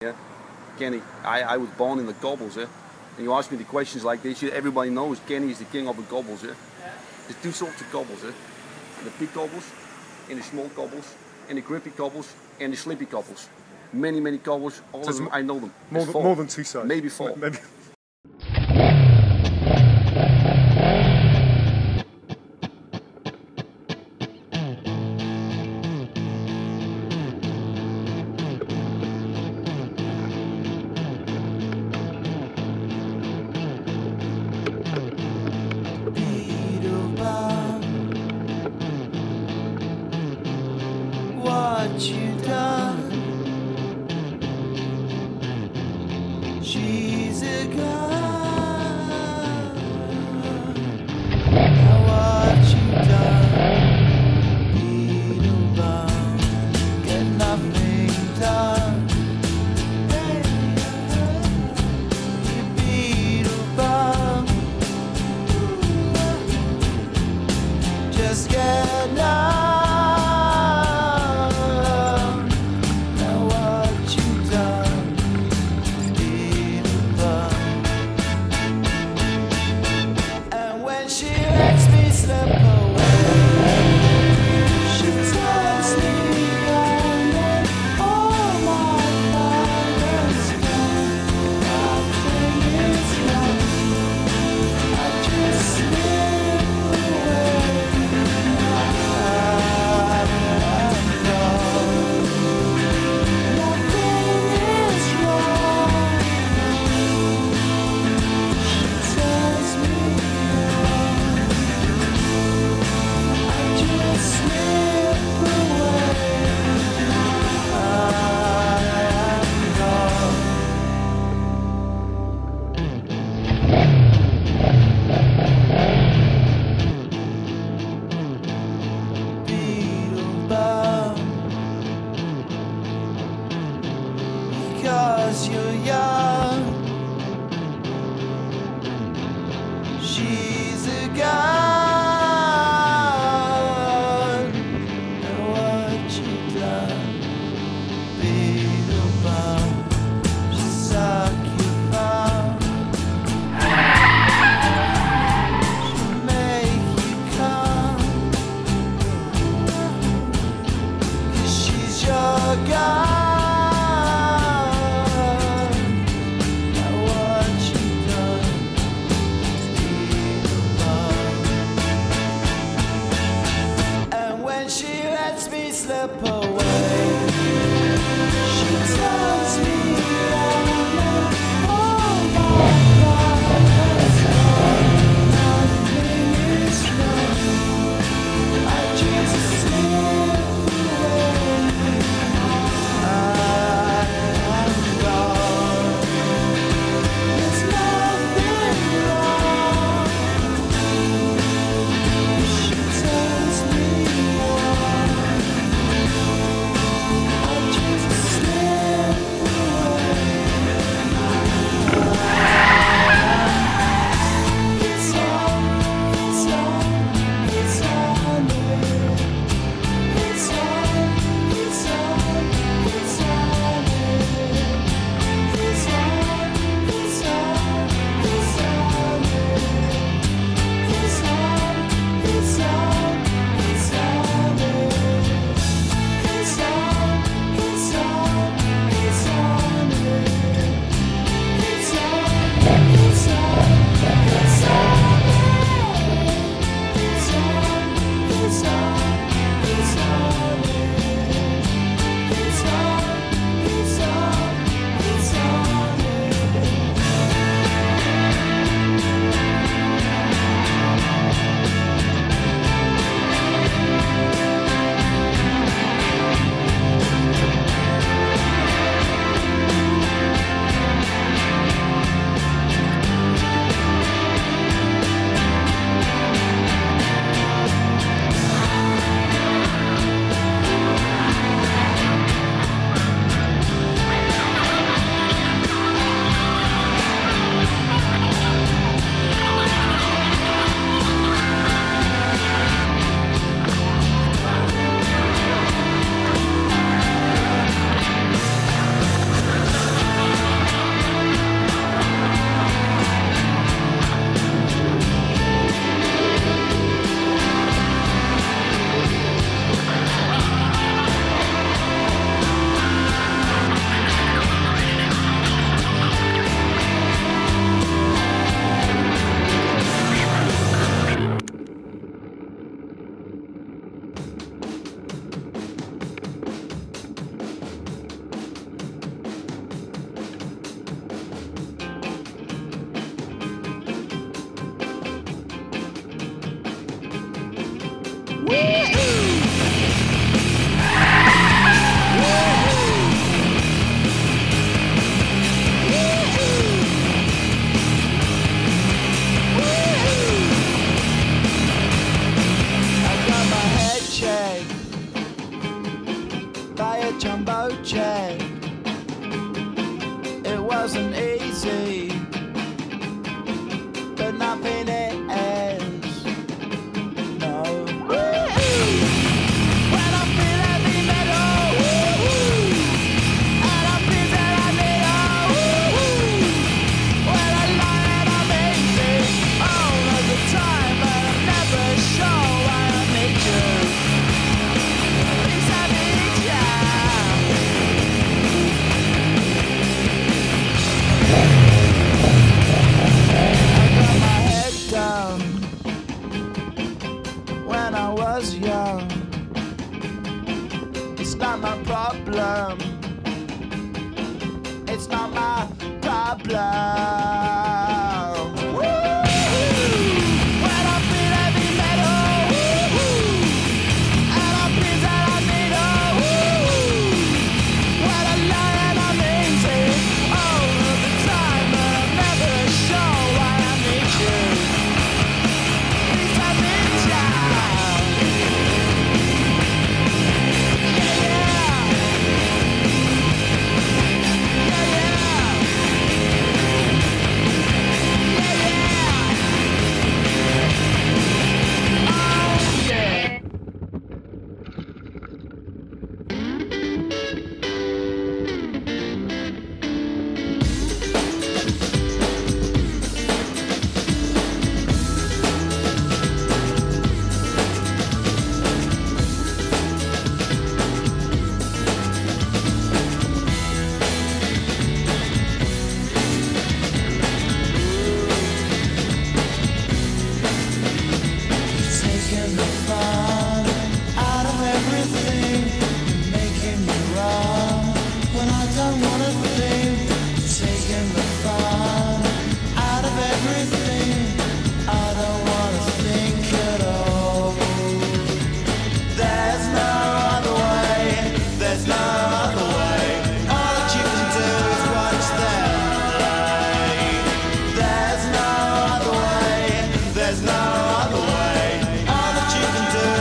Yeah, Kenny, I was born in the Cobbles, yeah. And you ask me the questions like this, everybody knows Kenny is the king of the Cobbles, yeah. There's two sorts of Cobbles, yeah. The big Cobbles, and the small Cobbles, and the grippy Cobbles, and the slippy Cobbles. Many Cobbles, all of them, I know them. More than two sides. Maybe four. Maybe. What you done? She's a gun. Now what you done? Beetlebum, get nothing done. You Beetlebum, just get nothing. Because you're young, she's a gun. And what you done, Beetlebum, she suck you fun. She'll make you come, 'cause she's your gun. Slip away. She tells me oh my God, nothing is wrong. I just slip away. I am gone. There's nothing wrong. She tells me Jumbo jet. It wasn't easy, but nothing is. No. When I feel heavy metal, and I feel that I need when I lie and I'm easy all of the time, but I'm never sure why I need you. At least I need you. When I was young, it's not my problem. It's not my problem. When I feel heavy metal, and I feel that I need when I lie and I'm easy all of the time, but I'm never sure why I need you. There's no other way. All that you can do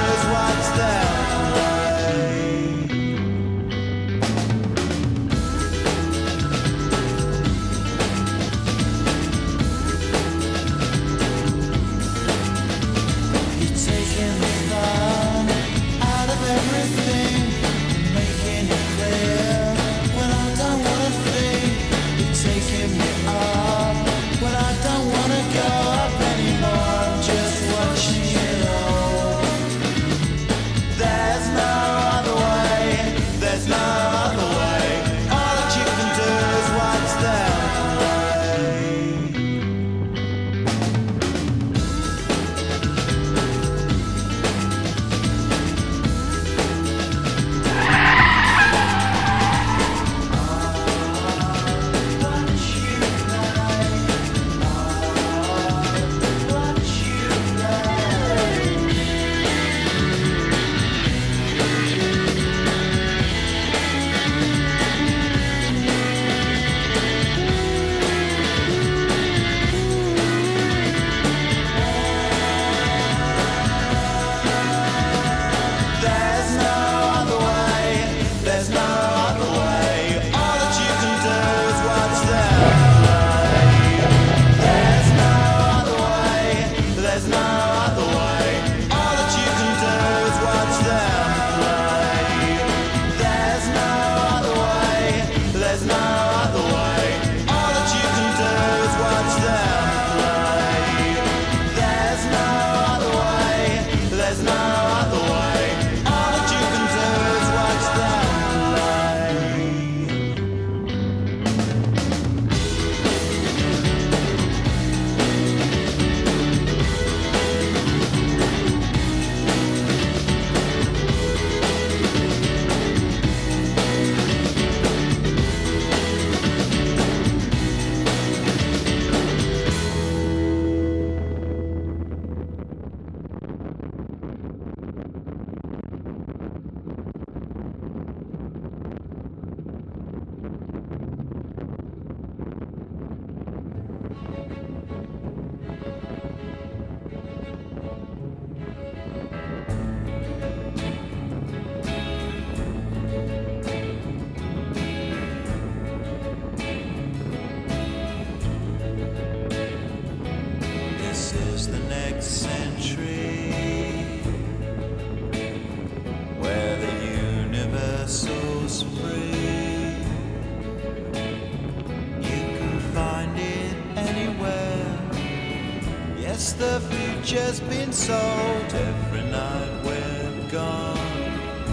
the future's been sold. Every night we're gone,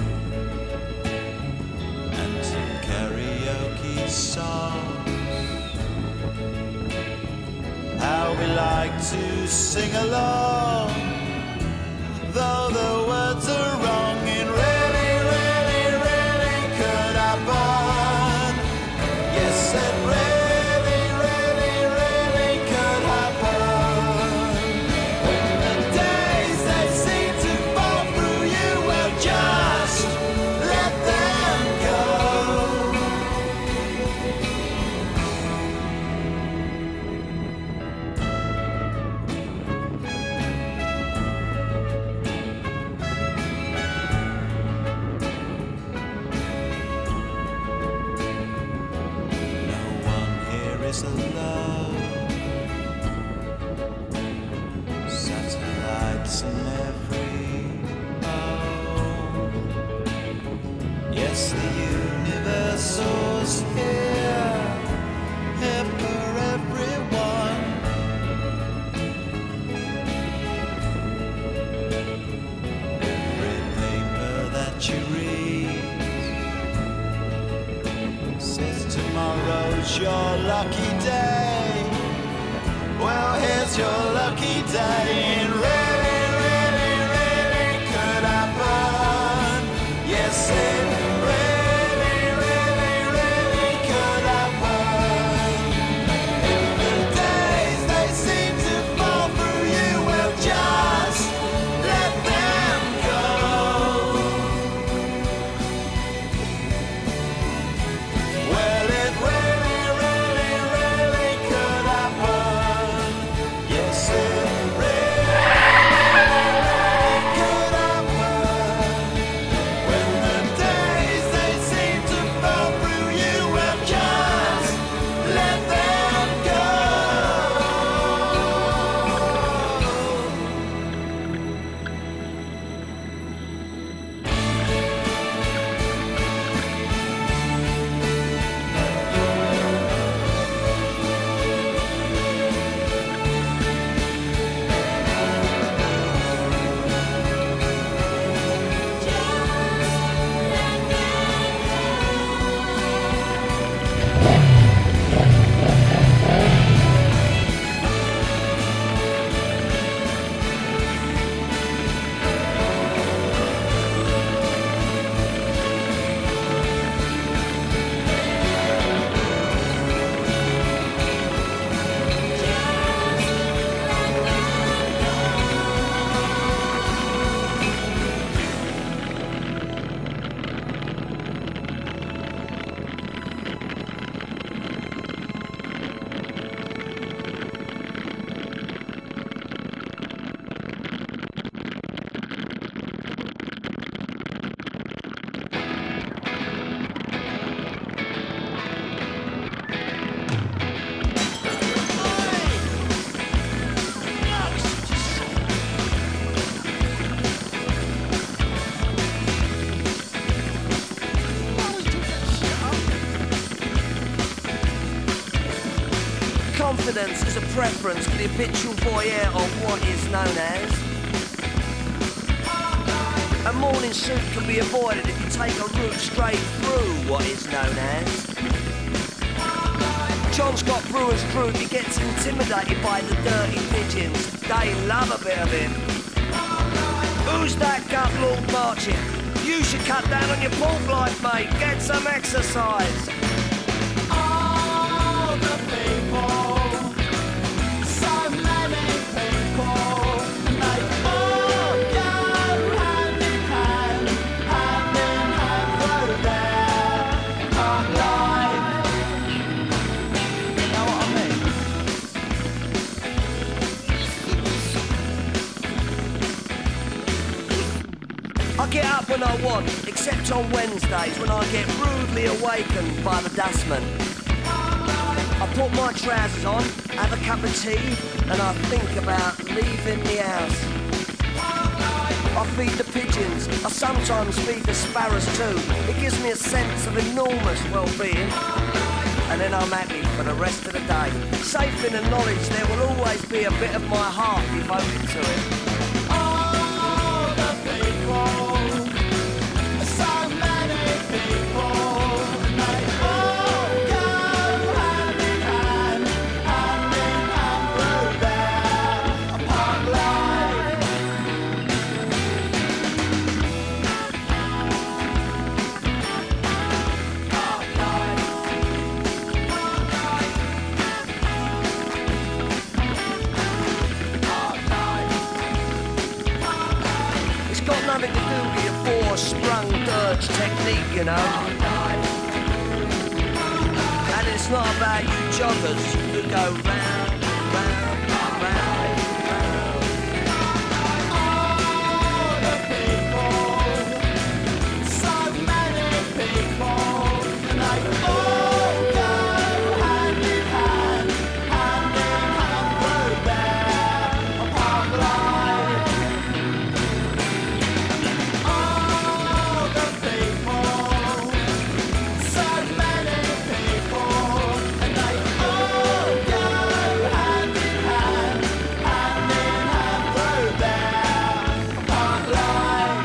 and some karaoke songs. How we like to sing along, though the words are wrong. In really, really, really could happen. Yes, it really, really, really could happen. When the days they seem to fall through you, well, just let them go. Is alone. Satellites in every home. Yes, the universe was here, here for everyone. Every paper that you read says tomorrow's your lucky day. Well, here's your lucky day. It really, really, really could happen. Yes, it really, really, really could happen. If the days they seem to fall through you, well, just let them go. Well, it really, really, really could happen. Yes, it really, really could happen. When the days they seem to fall through you, well, just let them go. Confidence is a preference for the habitual voyeur of what is known as. A morning suit can be avoided if you take a route straight through what is known as. John's got brewer's fruit, he gets intimidated by the dirty pigeons. They love a bit of him. Who's that gut lord marching? You should cut down on your pork life, mate. Get some exercise. All the people, so many people, and they all go hand in hand through their life. Know what I mean? I get up when I want, except on Wednesdays when I get rudely awakened by the dustman. I put my trousers on, have a cup of tea, and I think about leaving the house. I feed the pigeons, I sometimes feed the sparrows too. It gives me a sense of enormous well-being. and then I'm happy for the rest of the day. Safe in the knowledge there will always be a bit of my heart devoted to it. All the people, so many people, they all go hand in hand through their park life. It's got nothing to do with your four-sprung dirge technique, you know. And it's not about you joggers who go round, round, round, round. All the people, so many people, and they all go hand in hand through their park life. All the people, so many people, and they all go hand in hand through their park life.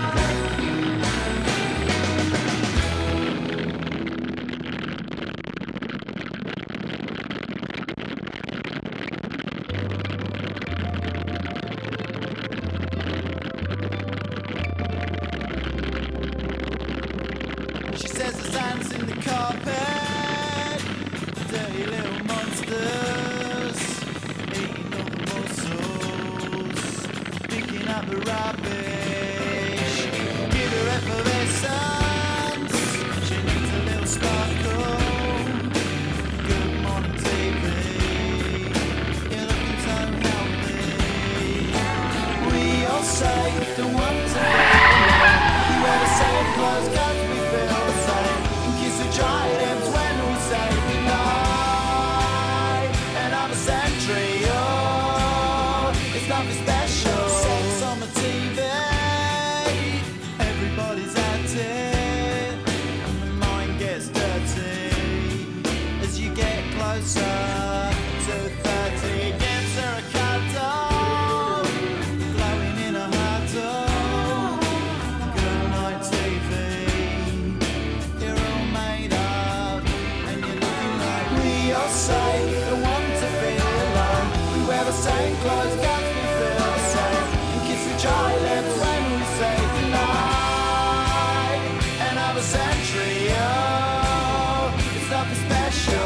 She says the sand's in the carpet, dirty little monsters, eating all the morsels, picking up the rubbish. Give her effervescence, she needs a little sparkle. Good morning TV, you're looking so healthy. We all say the ones that we wear the same clothes 'cause we feel the same, and kiss the dry lips when we say goodnight. And I'm a sentry, oh, it's nothing special. Sex on the TV, everybody's at it, and the mind gets dirty as you get closer to 30. Gives her a cuddle, glowing in a huddle. Good night TV, you're all made up, and you're looking like we all say the one to be alone. We wear the same clothes 'cause we feel the same, and kiss the dry lips when we say goodnight. And I'm a sentry, oh, it's nothing special.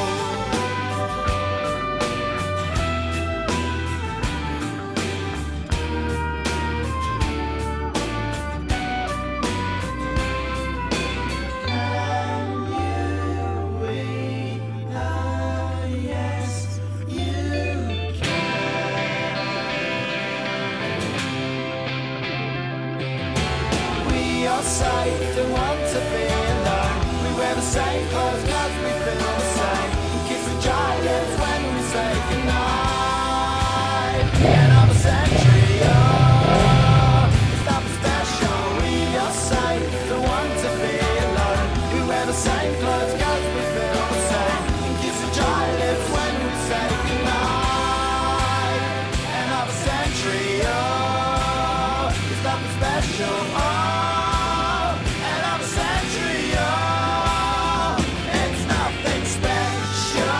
We all say the one to be alone. We wear the same clothes 'cause we feel the same, and kiss the dry lips when we say goodnight. And I'm a sentry, oh, it's nothing special. We all say the one to be alone. We wear the same clothes 'cause we feel the same, and kiss the dry lips when we say goodnight. And I'm a sentry, oh, it's nothing special. Oh, and I'm a sentry, oh, it's nothing special.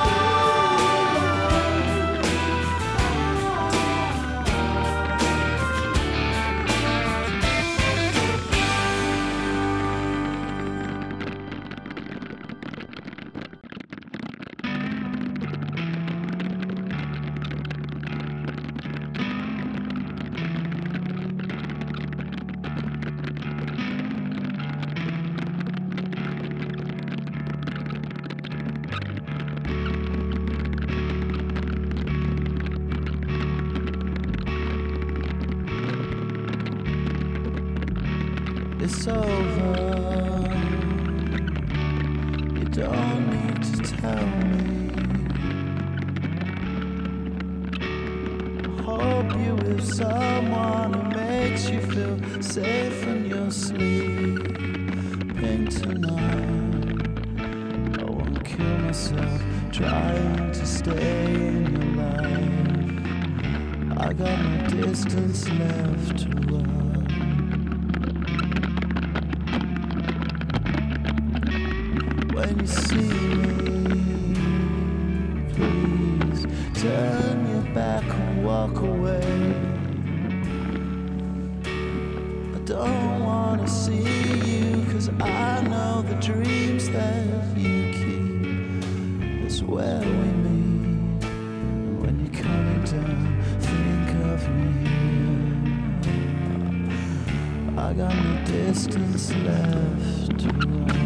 It's over. You don't need to tell me. Hope you're with someone who makes you feel safe in your sleep. Pink tonight, I won't kill myself trying to stay in your life. I got no distance left to run. When you see me, please turn your back and walk away. I don't wanna see you, 'cause I know the dreams that you keep is where we meet. And when you're coming down, think of me. I got no distance left to run.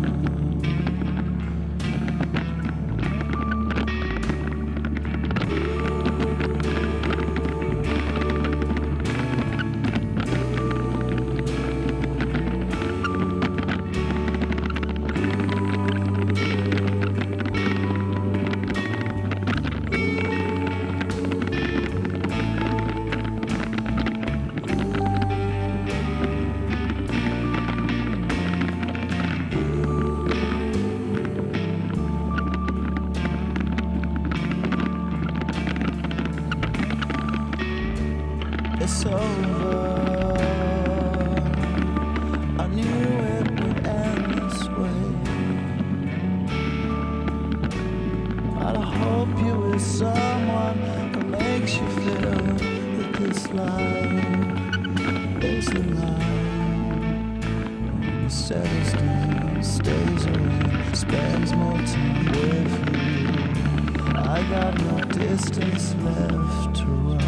It's over. I knew it would end this way. But I hope you're with someone who makes you feel that this life is the life. And he settles down, stays around, spends more time with you. I got no distance left to run.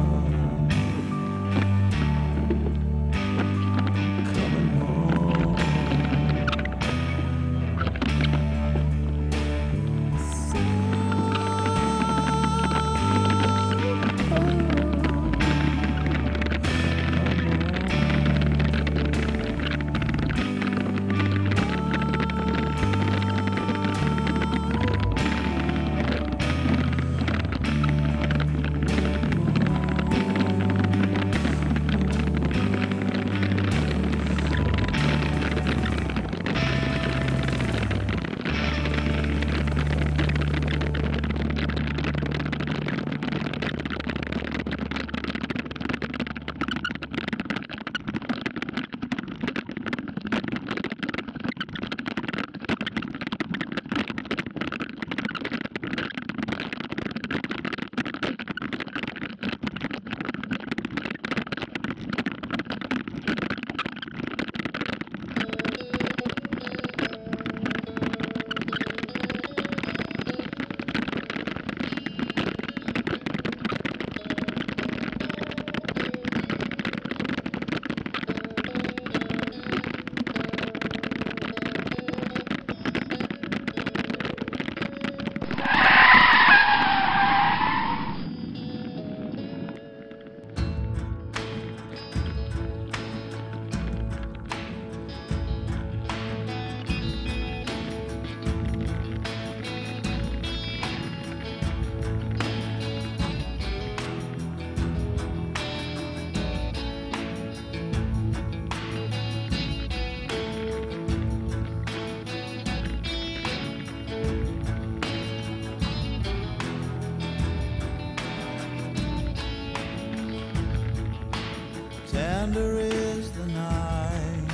Tender is the night,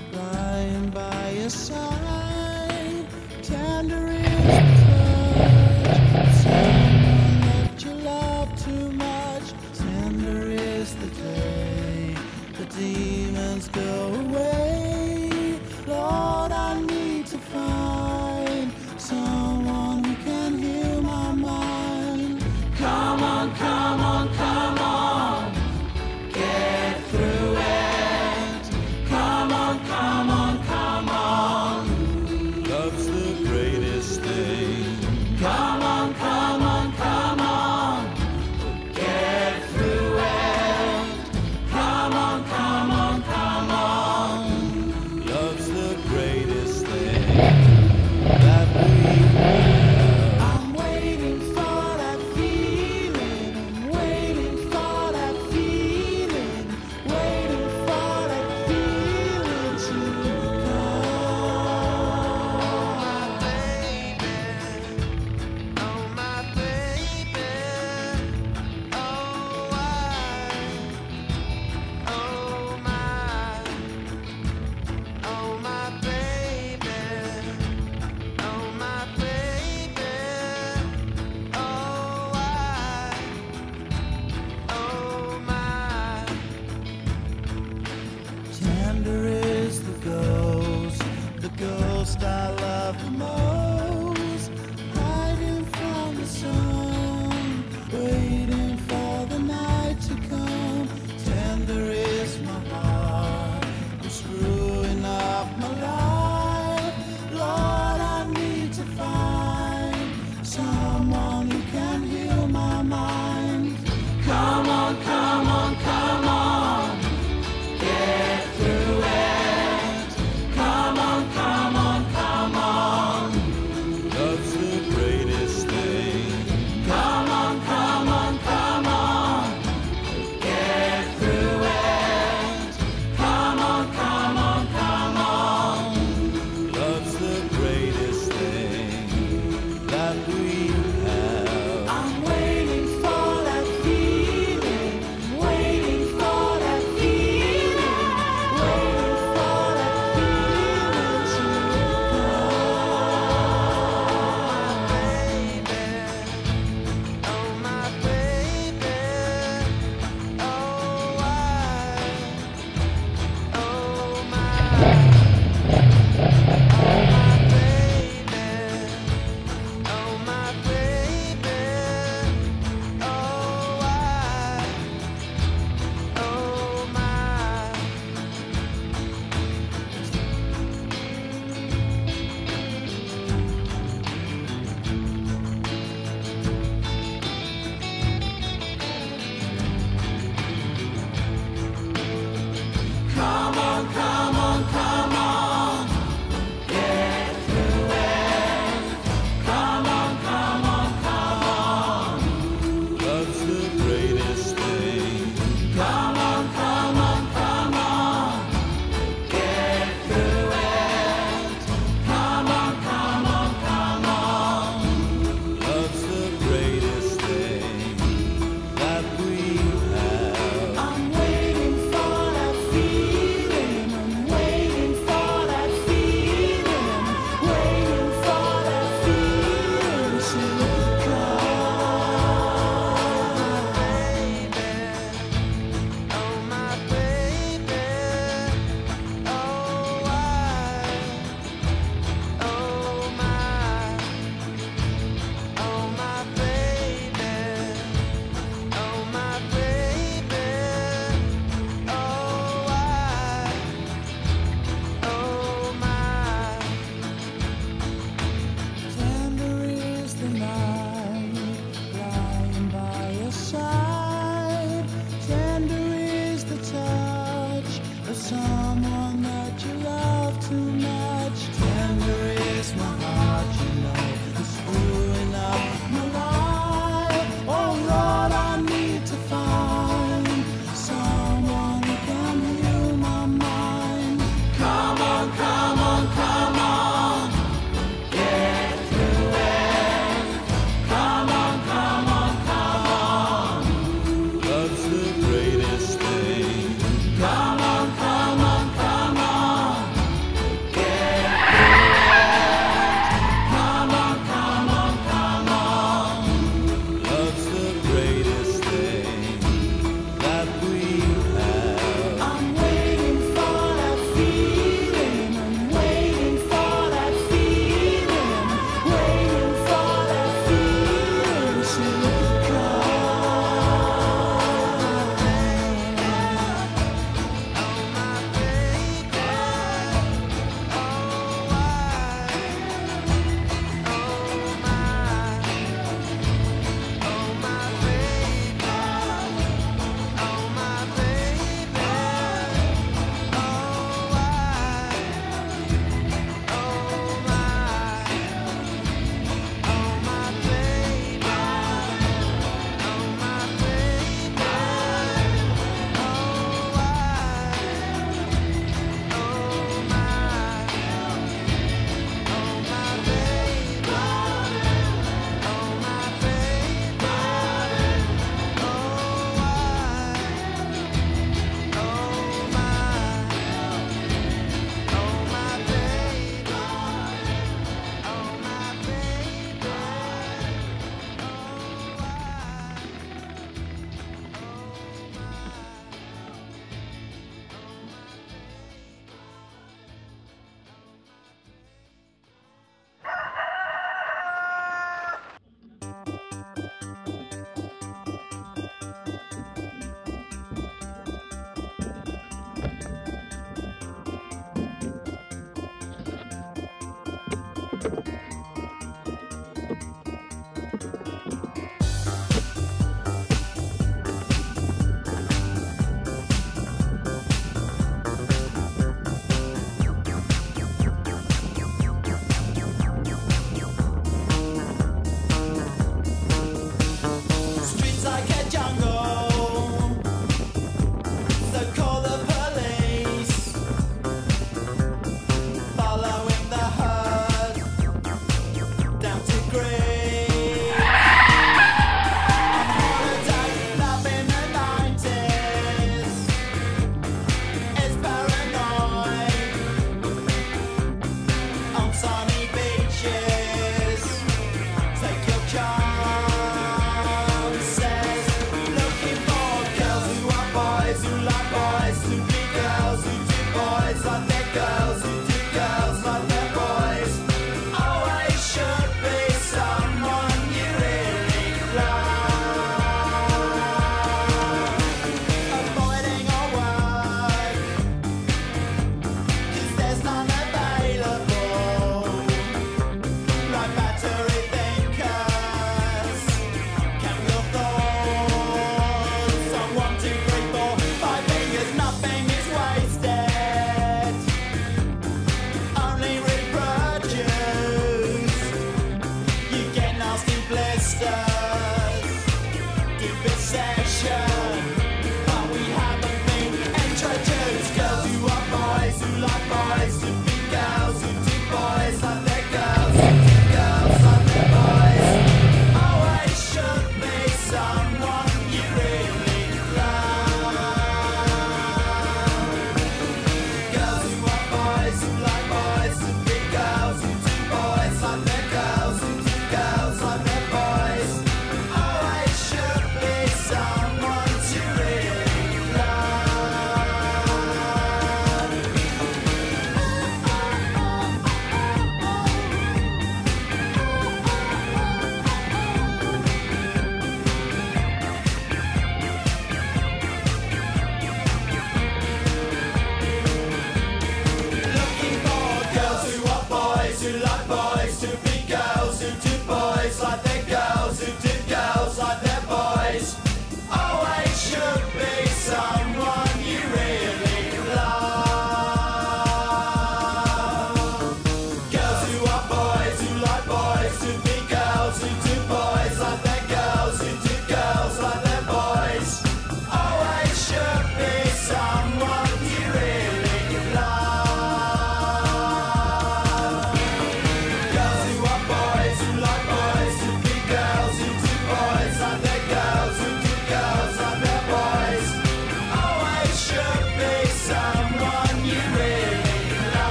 lying by your side. Tender is the touch, someone that you love too much. Tender is the day the demons go away. Lord, I need to find someone who can heal my mind. Come on, come on, come on. Get through it. Come on, come on, come on. Love's the greatest thing. Come on, come on, come on. Get through it. Come on, come on, come on. Love's the greatest thing that we ghost I love the most, hiding from the sun, waiting for the night to come. Tender is my heart, I'm screwing up my life. Lord, I need to find someone who can heal my mind. Come on, come on, come on, get through it. Come on, come on, come on. Love's the greatest thing. Come on, come on, come on, get through it. Come on, come on, come on. Love's the greatest thing that we have. I'm waiting for that feeling, waiting for that feeling, waiting for that feeling to come. Oh my baby, oh I, oh my baby, oh my baby, oh I, oh my. Come on, come on, come on, get through it. Come on, come on, come on. Love's the greatest thing. Come on, come on, come on, get through it. Come on, come on, come on. Love's the greatest thing that we have. I'm waiting for that feeling. I'm waiting for that feeling. Waiting for that feeling to come. Oh my baby, oh I, oh my baby, oh my baby, oh I,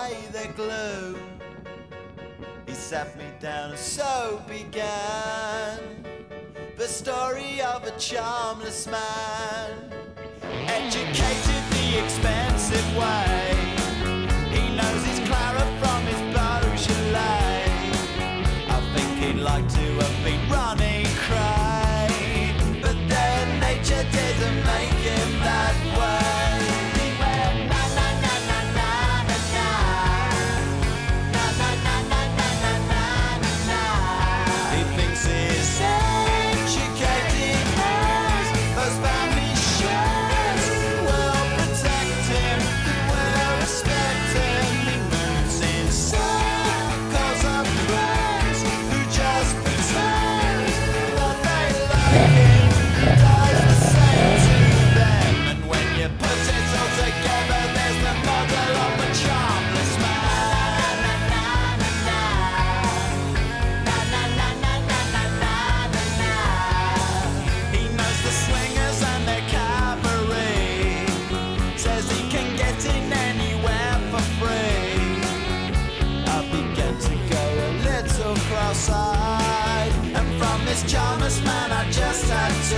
away the gloom. He sat me down and so began the story of a charmless man, educated the expensive way. He knows his Clara from his Beaujolais. I think he'd like to have been running cray, but then nature didn't make him that way. He went na na na na na na na, na na na na na na na na. He thinks he's educated as those family shares will protect him, will respect him. He moves in circles of friends who just pretend that they like him. He does the same to them, and when you put it all together, there's the model of a charmless man. Na na na na na na na na na na na na. He knows the swingers and their cabaret, says he can get in anywhere for free. I began to go a little cross-eyed, and from this charmless man I just had to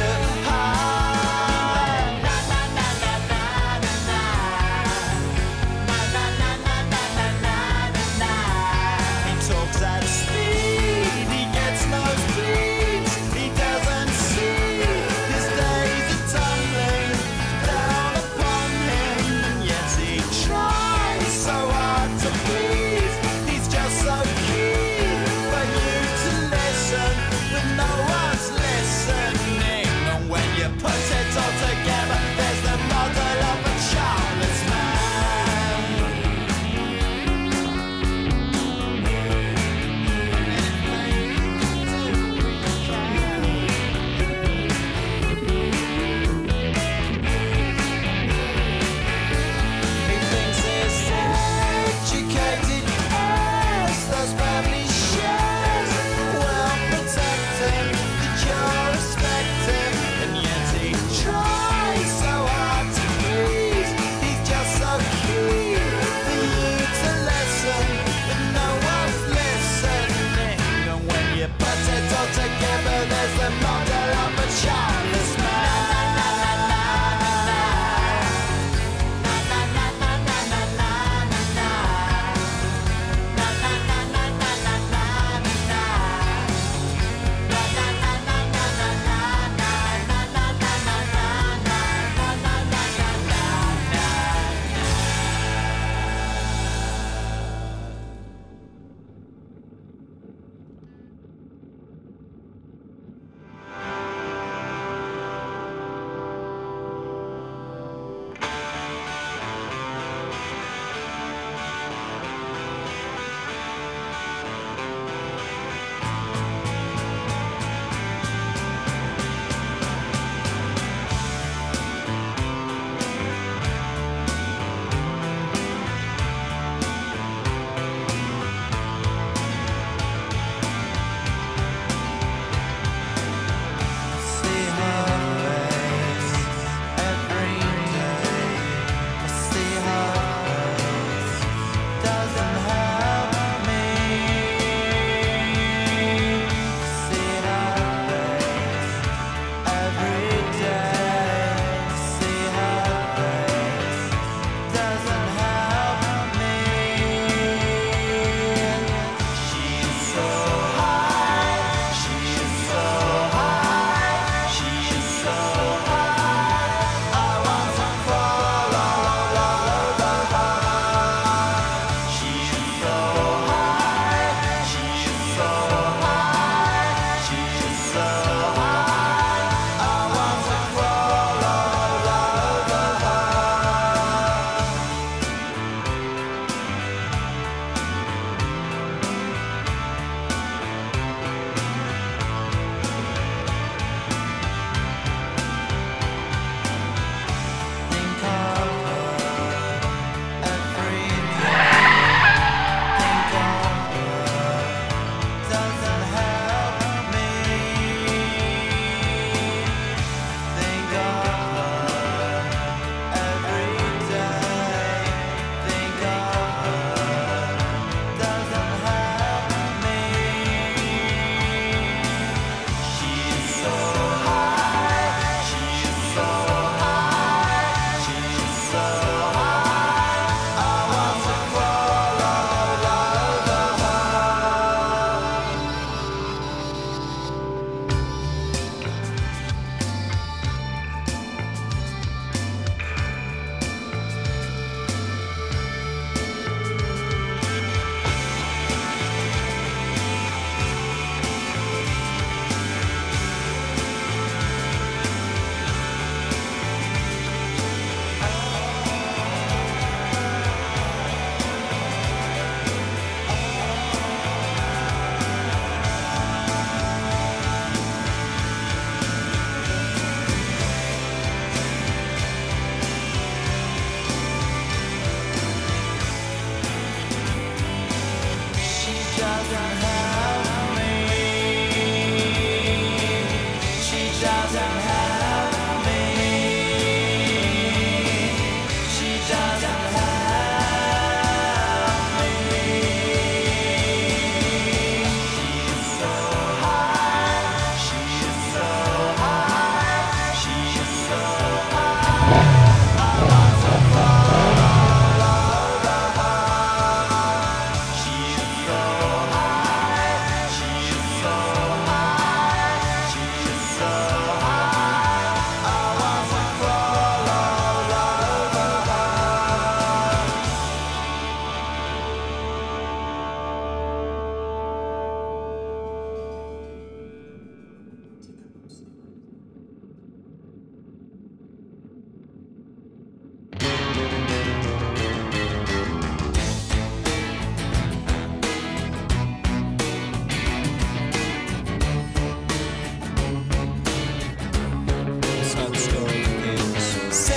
hide. Na na na na na na na, na na na na na na na na. He talks at speed, he gets nosebleeds, he doesn't see his days are tumbling down upon him, and yet he tries so hard to please. He's just so keen for you to listen, but no one's listening.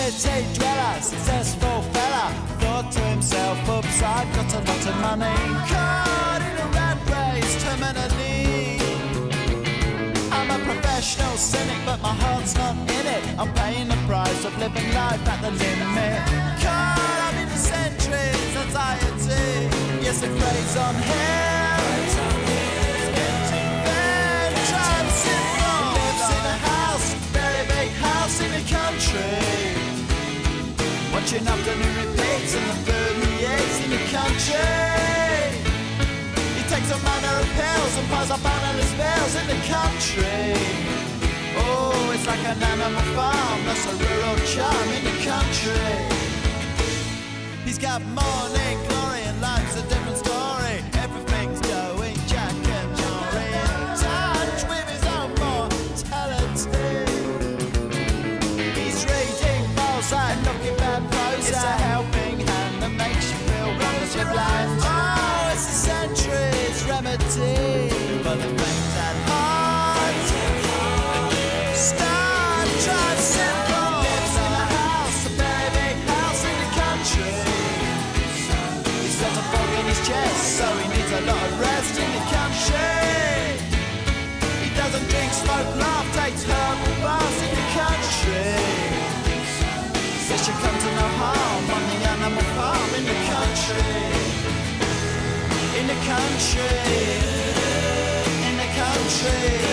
city dweller, successful fella, thought to himself, oops, I've got a lot of money. Caught in a rat race, terminally. I'm a professional cynic, but my heart's not in it. I'm paying the price of living life at the limit. Caught up in the centuries, anxiety. Yes, it preys on him. It's getting bad, trying simple. Lives in a house, very big house in the country. Watching afternoon repeats and the food he eats in the country. He takes a manner of pills and piles up analyst bills in the country. Oh, it's like an animal farm, that's a rural charm in the country. He's got morning glory and life's a different story. Everything's going Jack and Jory, in touch with his own mortality. He's reading Balzac and looking bad prose. It's a helping hand that makes you feel wonderfully blind. Oh, it's a century's remedy for the things at heart. Start, try simple. Lives in a house, a very big house in the country. He's got a fog in his chest, so he needs a lot of rest in the country. He doesn't drink, smoke, laugh, takes herbal baths in the country. Says you come to no harm on the animal farm in the country. In the country. In the country.